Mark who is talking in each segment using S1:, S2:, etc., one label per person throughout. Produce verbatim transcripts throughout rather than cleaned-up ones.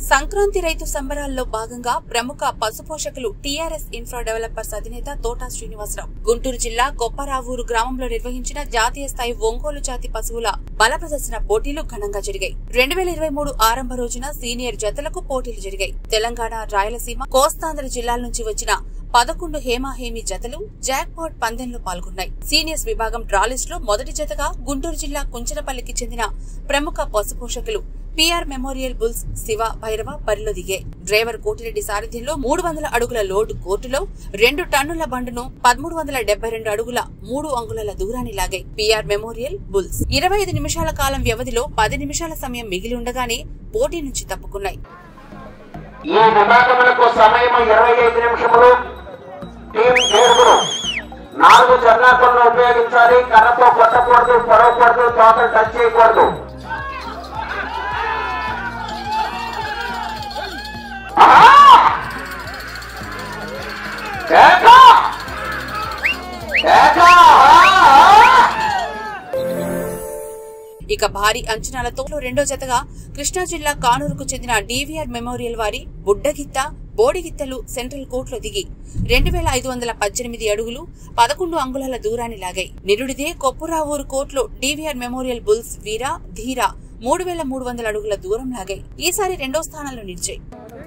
S1: సంక్రాంతి రైతు సంబరాల్లో భాగంగా ప్రముఖ పశుపోషకులు టీఆర్ఎస్ ఇన్ఫ్రా డెవలపర్స్ అధినేత తోట శ్రీనివాసరావు గుంటూరు జిల్లా కొప్పరావూరు గ్రామంలో నిర్వహించిన జాతీయ స్థాయి ఒంగోలు జాతి పశువుల బల ప్రదర్శన పోటీలు ఘనంగా జరిగాయి. రెండు వేల ఇరవై మూడు ఆరంభ రోజున సీనియర్ జతలకు పోటీలు జరిగాయి. తెలంగాణ, రాయలసీమ, కోస్తాంధ్ర జిల్లాల నుంచి వచ్చిన పదకొండు హేమాహేమి జతలు జాక్ పాట్ పందెంలో పాల్గొన్నాయి. సీనియర్స్ విభాగం డ్రాలిస్ట్ లో మొదటి జతగా గుంటూరు జిల్లా కుంచనపల్లికి చెందిన ప్రముఖ పశుపోషకులు PR memorial bulls Shiva Bhairava బరిలో దిగాయి. డ్రైవర్ కోటిరెడ్డి సారథ్యంలో మూడు వందల అడుగుల లోడ్ కోర్టులో రెండు టన్నుల బండును పదమూడు వందల డెబ్బై రెండు అడుగుల మూడు అంగుళాల దూరాన్ని లాగాయి. పీఆర్ మెమోరియల్ బుల్స్ ఇరవై ఐదు నిమిషాల కాలం వ్యవధిలో పది నిమిషాల సమయం మిగిలి ఉండగానే పోటీ నుంచి తప్పుకున్నాయి.
S2: ఈ విభాగములకు సమయం ఇరవై ఐదు నిమిషములు. టీం ఏడుగురు నాలుగు జర్నాకులను ఉపయోగించాలి. కర్రతో కొట్టకూడదు, పొడవకూడదు, తోటలు టచ్ చేయకూడదు.
S1: ఇక భారీ అంచనాలతో రెండో జతగా కృష్ణా జిల్లా కానూరుకు చెందిన డీవీఆర్ మెమోరియల్ వారి బుడ్డగిత్త, బోడిగిత్తలు సెంట్రల్ కోర్టులో దిగి రెండు వేల ఐదు వందల పద్దెనిమిది అడుగులు పదకొండు అంగుళాల దూరాన్ని లాగాయి. నిరుడిదే కొప్పురావూరు కోర్టులో DVR memorial bulls Veera, Dheera మూడు వేల మూడు వందల అడుగుల దూరం లాగాయి. ఈసారి రెండో స్థానంలో నిలిచాయి.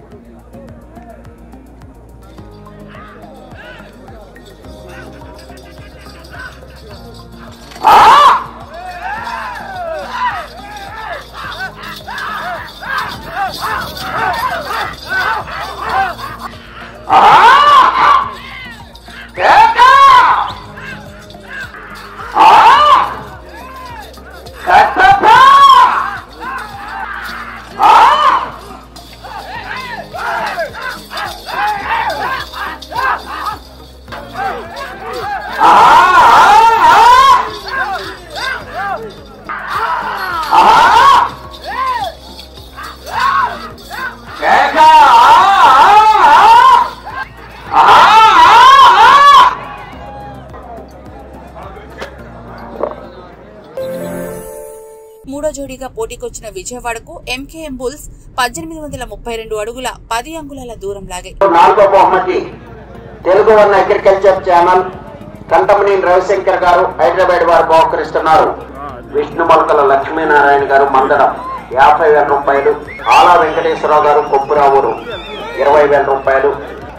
S1: మూడో జోడీగా పోటీకొచ్చిన విజయవాడకు ఎంకేఎం బుల్స్ పద్దెనిమిది వందల ముప్పై రెండు అడుగుల పది అంగుళాల దూరం లాగాయి.
S2: నాలుగో బహుమతి Telugu one agriculture channel Kantamaneni Ravishankar గారు హైదరాబాద్ వారు బహుకరిస్తున్నారు. విష్ణుమల్కల లక్ష్మీనారాయణ గారు మందడం యాభై వేల రూపాయలు. ఆలా వెంకటేశ్వరరావు గారు కొప్పురావూరు ఇరవై వేల రూపాయలు.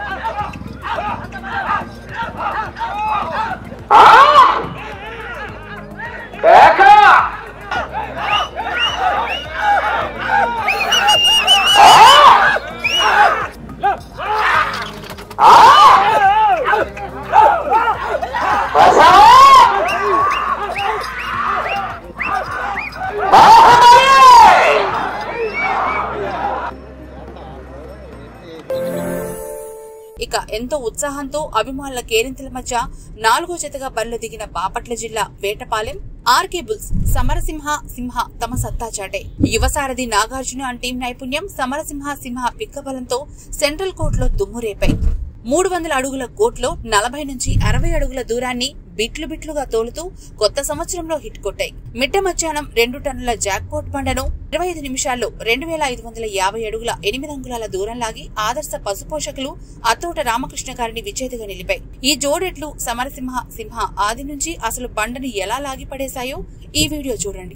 S1: ఇక ఎంతో ఉత్సాహంతో అభిమానుల కేరింతల మధ్య నాలుగో జతగా బరిలో దిగిన బాపట్ల జిల్లా వేటపాలెం ఆర్కే బుల్స్ సమరసింహ సింహ తమ సత్తా చాటే. యువసారథి నాగార్జున అండ్ టీం నైపుణ్యం, సమరసింహ సింహ పిక్కబలంతో సెంట్రల్ కోర్టులో దుమ్మురేపాయి. మూడు వందల అడుగుల కోర్టులో నలభై నుంచి అరవై అడుగుల దూరాన్ని బిట్లు బిట్లుగా తోలుతూ కొత్త సంవత్సరంలో హిట్ కొట్టాయి. మిట్ట మధ్యాహ్నం రెండు టన్నుల జాక్పాట్ బండను ఇరవై ఐదు నిమిషాల్లో రెండు వేల ఐదు వందల యాభై అడుగుల ఎనిమిది అంగుళాల దూరం లాగి ఆదర్శ పశుపోషకులు అత్తోట రామకృష్ణ గారిని విజేతగా నిలిపాయి. ఈ జోడెట్లు సమరసింహ సింహ ఆది నుంచి అసలు బండను ఎలా లాగి పడేశాయో ఈ వీడియో చూడండి.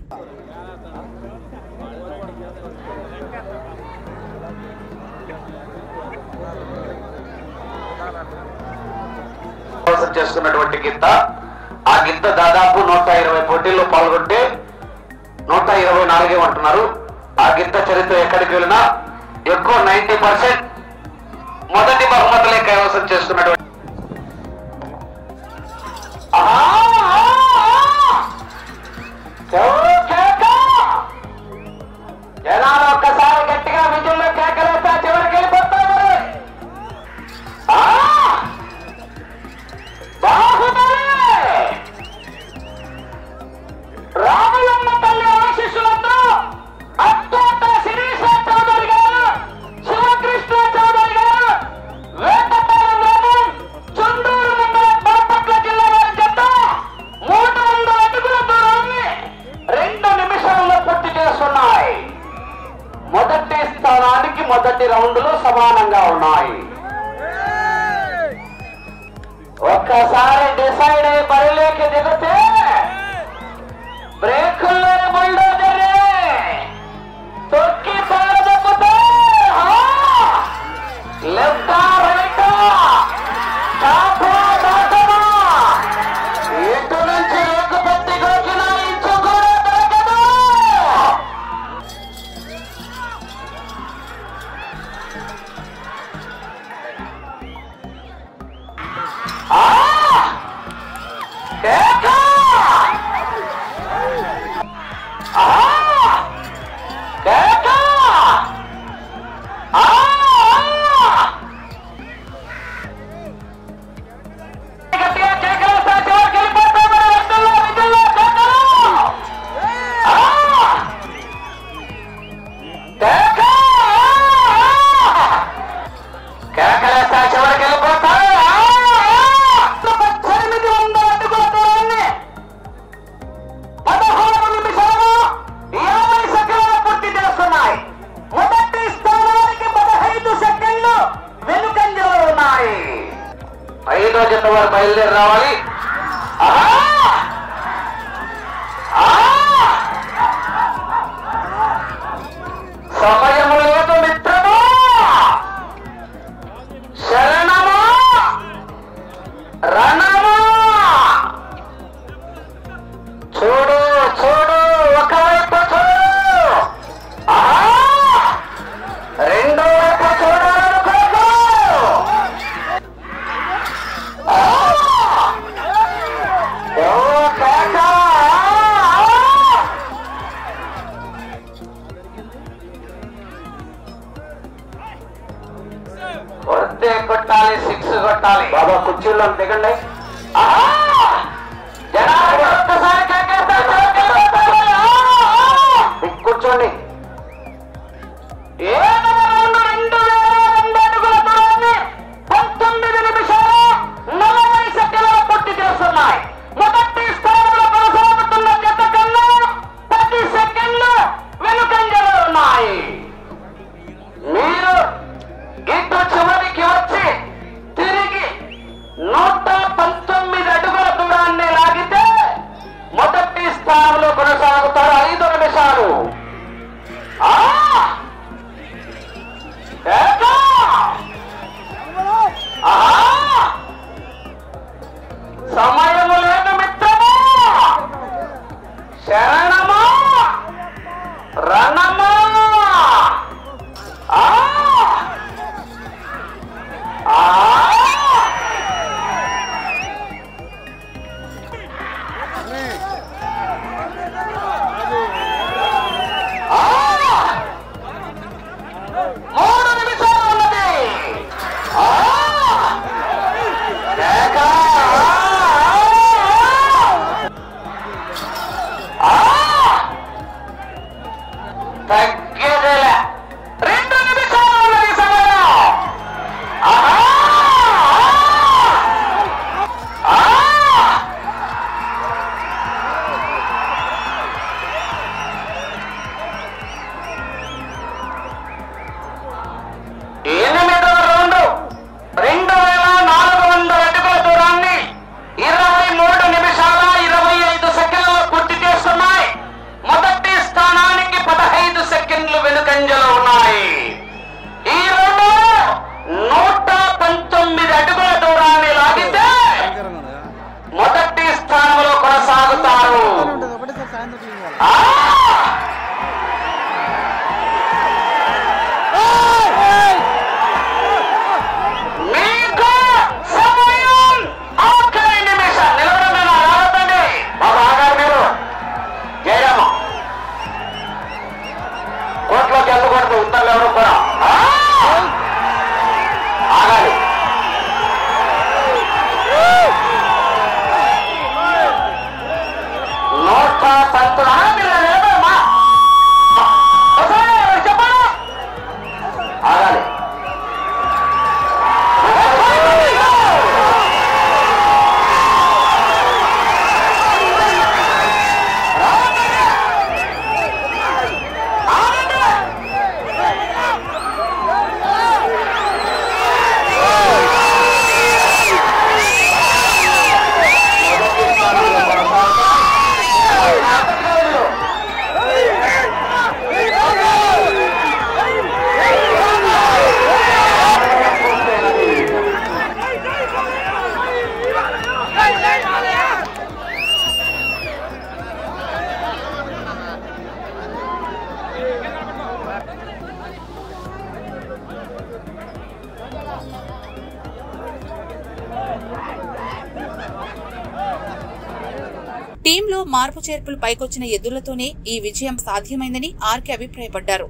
S2: చేస్తున్నటువంటి గిత్త, ఆ గిత్త దాదాపు నూట ఇరవై పోటీల్లో పాల్గొంటే నూట ఇరవై నాలుగే ఉంటున్నారు. ఆ గిత్త చరిత్ర ఎక్కడికి వెళ్ళినా ఎక్కువ నైన్టీ పర్సెంట్ మొదటి బహుమతులే కైవసం చేస్తున్నటువంటి జనాలు ఒక్కసారి గట్టిగా విజయంలో కేకలేస్తా చివరికి వెళ్ళిపోతారు. రాములమ్మ తల్లి ఆశీస్సులతో అత్తోట శిరీష చౌదరి గారు, శివకృష్ణ చౌదరి గారు, వేటపాలెం గ్రామం, చుండూరు మండలం, బాపట్ల జిల్లా వారి జత కొట్టాలి. బాబా కుర్చీల్లో దిగండి. జనాలు ఒక్కసారి కూర్చోండి. రెండు అడుగుల దూరాన్ని పంతొమ్మిది నిమిషాలు నలభై సెకండ్ల పూర్తి చేస్తున్నాయి. మొదటి స్థానంలో కొనసాగుతున్న జత కన్నా పది సెకండ్లు వెనుకంజలో ఉన్నాయి. మీరు ఇటు చివరికి వచ్చి తిరిగి నూట పంతొమ్మిది అడుగుల దూరాన్ని లాగితే మొదటి స్థానంలో కొనసాగుతారు. ఐదు నిమిషాలు. సమయము లేదు మిత్రమా, శరణమా, రణమా. మూడు నిమిషాలు ఉన్నది. తగ్గేదేలే. రెండు నిమిషాలు ఉన్నది సమయం. ఎనిమిదవ రౌండ్ రెండు వేల నాలుగు వందల అడుగుల దూరాన్ని ఇరవై మూడు నిమిషాల ఇరవై ఐదు సెకండ్లు పూర్తి చేస్తున్నాయి. మొదటి స్థానానికి పదహైదు సెకండ్లు వెనుకంజలో ఉన్నాయి. ఈ రెండు నూట పంతొమ్మిది అడుగుల దూరాన్ని లాగితే మొదటి స్థానంలో కొనసాగుతారు. మీకు సమయం ఆఖరి నిమిషం. నిలబడండి, రావద్దండి. బాబు ఆగారు మీరు. జయరామ కోర్టులోకి వెళ్ళకూడదు. ఉత్తర్వులు ఎవరు కూడా ఆగాలి. నూట పంతొమ్మిది చెప్పండి. ఆగాలి.
S1: టీంలో మార్పు చేర్పులు పైకొచ్చిన ఎద్దులతోనే ఈ విజయం సాధ్యమైందని ఆర్కే అభిప్రాయపడ్డారు.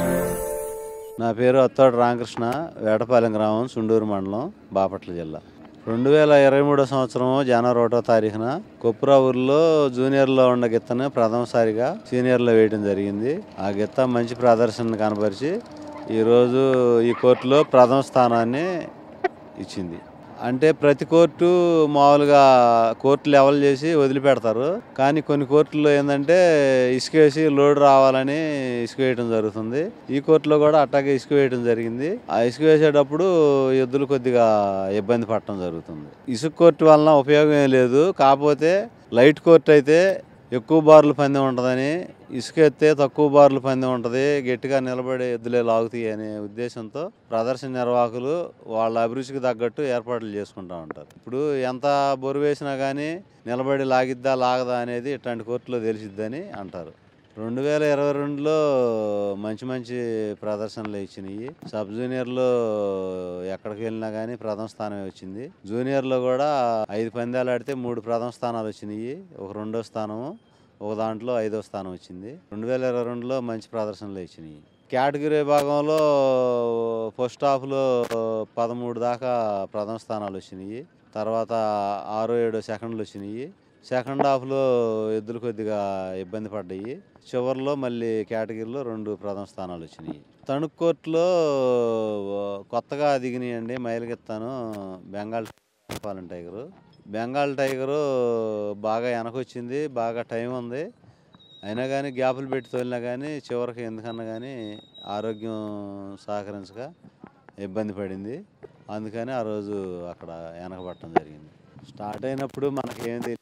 S3: నా పేరు అత్తోటి రామకృష్ణ, వేటపాలెం గ్రామం, సుండూరు మండలం, బాపట్ల జిల్లా. రెండు వేల ఇరవై మూడో సంవత్సరం జనవరి ఒకటో తారీఖున కొప్పురావుల్లో జూనియర్లో ఉన్న గిత్తను ప్రథమసారిగా సీనియర్లో వేయడం జరిగింది. ఆ గిత్త మంచి ప్రదర్శన కనపరిచి ఈరోజు ఈ కోర్టులో ప్రథమ స్థానాన్ని ఇచ్చింది. అంటే ప్రతి కోర్టు మామూలుగా కోర్టు లెవెల్ చేసి వదిలిపెడతారు, కానీ కొన్ని కోర్టుల్లో ఏంటంటే ఇసుక వేసి లోడ్ రావాలని ఇసుక వేయడం జరుగుతుంది. ఈ కోర్టులో కూడా అట్టాగే ఇసుక వేయడం జరిగింది. ఆ ఇసుక వేసేటప్పుడు ఎద్దులు కొద్దిగా ఇబ్బంది పడటం జరుగుతుంది. ఇసుక కోర్టు వలన ఉపయోగం ఏం లేదు, కాకపోతే లైట్ కోర్టు అయితే ఎక్కువ బార్లు పందెం ఉంటుందని, ఇసుక ఎత్తే తక్కువ బార్లు పందెం ఉంటుంది, గట్టిగా నిలబడే ఎద్దులే లాగుతాయి అనే ఉద్దేశంతో ప్రదర్శన నిర్వాహకులు వాళ్ళ అభిరుచికి తగ్గట్టు ఏర్పాట్లు చేసుకుంటూ ఉంటారు. ఇప్పుడు ఎంత బొరు వేసినా కానీ నిలబడి లాగిద్దా లాగదా అనేది ఇట్లాంటి కోర్టులో తెలిసిద్దని అంటారు. రెండు వేల ఇరవై రెండులో మంచి మంచి ప్రదర్శనలు ఇచ్చినాయి. సబ్ జూనియర్లో ఎక్కడికి వెళ్ళినా కానీ ప్రథమ స్థానమే వచ్చింది. జూనియర్లో కూడా ఐదు పందాలు ఆడితే మూడు ప్రథమ స్థానాలు వచ్చినాయి, ఒక రెండో స్థానము, ఒక దాంట్లో ఐదో స్థానం వచ్చింది. రెండు వేల ఇరవై రెండులో మంచి ప్రదర్శనలు ఇచ్చినాయి. కేటగిరీ విభాగంలో ఫస్ట్ హాఫ్లో పదమూడు దాకా ప్రథమ స్థానాలు వచ్చినాయి. తర్వాత ఆరు ఏడు సెకండ్లు వచ్చినాయి. సెకండ్ హాఫ్లో ఎద్దులు కొద్దిగా ఇబ్బంది పడ్డాయి. చివరిలో మళ్ళీ కేటగిరీలో రెండు ప్రథమ స్థానాలు వచ్చినాయి. తణుకు కోర్టులో కొత్తగా దిగినాయండి మైలుగెత్తాను బెంగాల్ పాలెం టైగరు. బెంగాల్ టైగరు బాగా వెనకొచ్చింది, బాగా టైం ఉంది. అయినా కానీ గ్యాపులు పెట్టి తోలినా కానీ చివరికి ఎందుకన్నా కానీ ఆరోగ్యం సహకరించక ఇబ్బంది పడింది. అందుకని ఆ రోజు అక్కడ వెనకబట్టడం జరిగింది. స్టార్ట్ అయినప్పుడు మనకేం తెలియదు,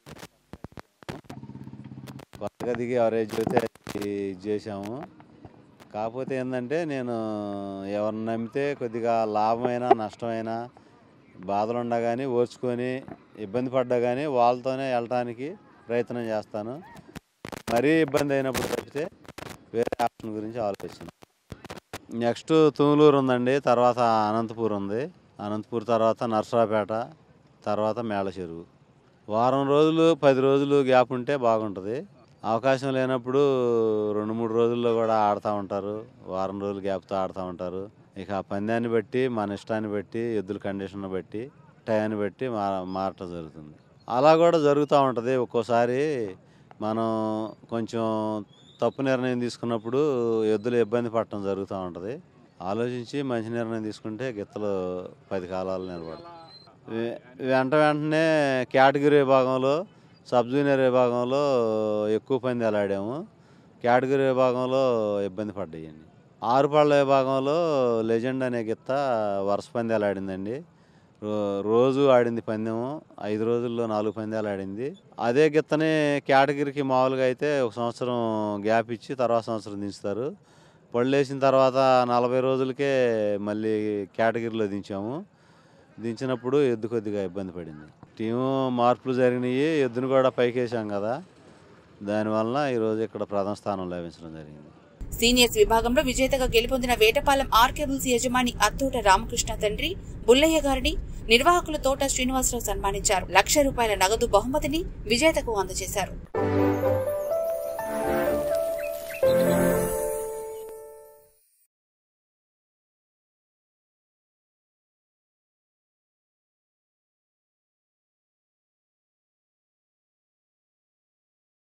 S3: కొత్తగా దిగి ఎవరేజ్ అయితే ఇది చేసాము. కాకపోతే ఏంటంటే నేను ఎవరిని నమ్మితే కొద్దిగా లాభమైనా నష్టమైనా బాధలు ఉండా కానీ ఓర్చుకొని ఇబ్బంది పడ్డా కానీ వాళ్ళతోనే వెళ్ళటానికి ప్రయత్నం చేస్తాను. మరీ ఇబ్బంది అయినప్పుడు తప్పితే వేరే ఆప్షన్ గురించి ఆలోచిస్తున్నాను. నెక్స్ట్ తుములూరు ఉందండి, తర్వాత అనంతపూర్ ఉంది. అనంతపూర్ తర్వాత నర్సరాపేట, తర్వాత మేళ చెరువు. వారం రోజులు పది రోజులు గ్యాప్ ఉంటే బాగుంటుంది. అవకాశం లేనప్పుడు రెండు మూడు రోజుల్లో కూడా ఆడుతూ ఉంటారు. వారం రోజులు గ్యాప్తో ఆడుతూ ఉంటారు. ఇక ఆ పందాన్ని బట్టి మన ఇష్టాన్ని బట్టి ఎద్దుల కండిషన్ బట్టి టయాన్ని బట్టి మా మారటం జరుగుతుంది. అలా కూడా జరుగుతూ ఉంటుంది. ఒక్కోసారి మనం కొంచెం తప్పు నిర్ణయం తీసుకున్నప్పుడు ఎద్దులు ఇబ్బంది పడటం జరుగుతూ ఉంటుంది. ఆలోచించి మంచి నిర్ణయం తీసుకుంటే గిత్తలు పది కాలాలు నిలబడతాయి. వెంట వెంటనే కేటగిరీ విభాగంలో సబ్ జూనియర్ విభాగంలో ఎక్కువ పందాలు ఆడాము. కేటగిరీ విభాగంలో ఇబ్బంది పడ్డాయండి. ఆరుపళ్ళ విభాగంలో లెజెండ్ అనే గిత్త వరుస పందాలు ఆడిందండి. రోజు ఆడింది పందెం, ఐదు రోజుల్లో నాలుగు పందాలు ఆడింది. అదే గిత్తని కేటగిరీకి మామూలుగా అయితే ఒక సంవత్సరం గ్యాప్ ఇచ్చి తర్వాత సంవత్సరం దించుతారు. పళ్ళు వేసిన తర్వాత నలభై రోజులకే మళ్ళీ కేటగిరీలో దించాము. దించినప్పుడు ఎద్దు కొద్దిగా ఇబ్బంది పడింది. టీము మార్పులు జరిగినాయి, ఎద్దును కూడా పైకేసాం కదా, దానివల్ల ఈరోజు ఇక్కడ ప్రథమ స్థానం లభించడం జరిగింది.
S1: సీనియర్స్ విభాగంలో విజేతగా గెలుపొందిన వేటపాలెం ఆర్ కేబుల్స్ యజమాని అత్తోట రామకృష్ణ తండ్రి బుల్లయ్య గారిని నిర్వాహకులు తోట శ్రీనివాసరావు సన్మానించారు. లక్ష రూపాయల నగదు బహుమతిని విజేతకు అందజేశారు.